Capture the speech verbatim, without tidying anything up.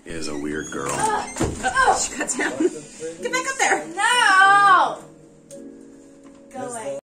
is a weird girl. Oh, she got down.